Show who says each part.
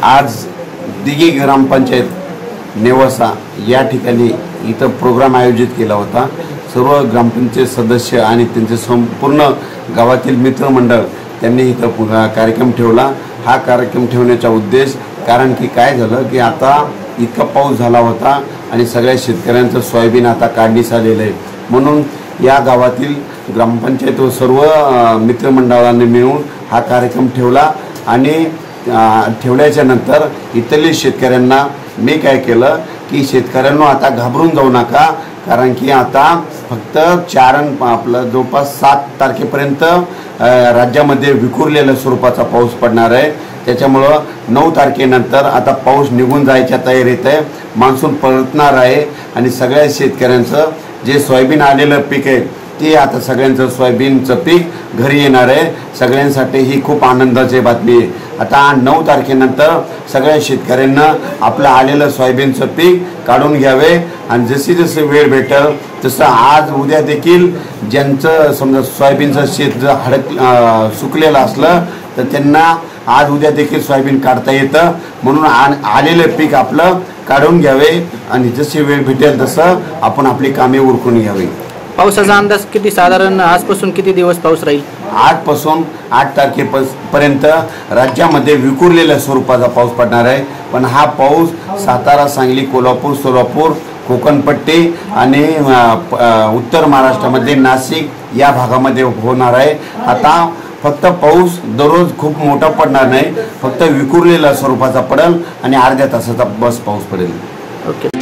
Speaker 1: आज दिघी ग्रामपंचायत नेवासा या ठिकाणी इथं प्रोग्राम आयोजित केला होता। सर्व ग्रामपंचायत सदस्य आणि त्यांचे संपूर्ण गावातील मित्रमंडळ त्यांनी इथं कार्यक्रम ठेवला। हा कार्यक्रम ठेवण्याचा उद्देश कारण की काय झालं की आता इतका पाऊस झाला होता आणि सगळ्या शेतकऱ्यांचं सोयाबीन आता काढणीस आलेलं आहे, म्हणून या गावातील ग्रामपंचायत व सर्व मित्रमंडळांनी मिळून हा कार्यक्रम ठेवला। आणि ठेवल्याच्या नंतर इथल्या शेतकऱ्यांना मी काय केलं की शेतकऱ्यांना आता घाबरून जाऊ नका, कारण की आता फक्त आपलं जवळपास 7 तारखेपर्यंत राज्यामध्ये विखुरलेल्या स्वरूपाचा पाऊस पडणार आहे। त्याच्यामुळं 9 तारखेनंतर आता पाऊस निघून जायच्या तयारीत आहे, मान्सून परतणार आहे आणि सगळ्या शेतकऱ्यांचं जे सोयाबीन आलेलं पीक आहे ते आता सगळ्यांचं सोयाबीनचं पीक घरी येणार आहे। सगळ्यांसाठी ही खूप आनंदाची बातमी आहे। आता 9 तारखेनंतर सगळ्या शेतकऱ्यांना आपलं आलेलं सोयाबीनचं पीक काढून घ्यावे आणि जशी जशी वेळ भेटेल तसं आज उद्या देखील ज्यांचं समजा सोयाबीनचं शेत जर सुकलेलं असलं तर त्यांना आज उद्या देखील सोयाबीन काढता येतं, म्हणून आलेलं पीक आपलं काढून घ्यावे आणि जशी वेळ भेटेल तसं आपण आपली कामे उरकून घ्यावी।
Speaker 2: पावसाचा अंदाज किती, साधारण आजपासून किती दिवस पाऊस राहील?
Speaker 1: आजपासून 8 तारखेपर्यंत राज्यामध्ये विखुरलेल्या स्वरूपाचा पाऊस पडणार आहे। पण हा पाऊस सातारा, सांगली, कोल्हापूर, सोलापूर, कोकणपट्टी आणि उत्तर महाराष्ट्रामध्ये नाशिक या भागामध्ये होणार आहे। आता फक्त पाऊस दररोज खूप मोठा पडणार नाही, फक्त विखुरलेल्या स्वरूपाचा पडेल आणि अर्ध्या तासाचा बस पाऊस पडेल।
Speaker 2: ओके।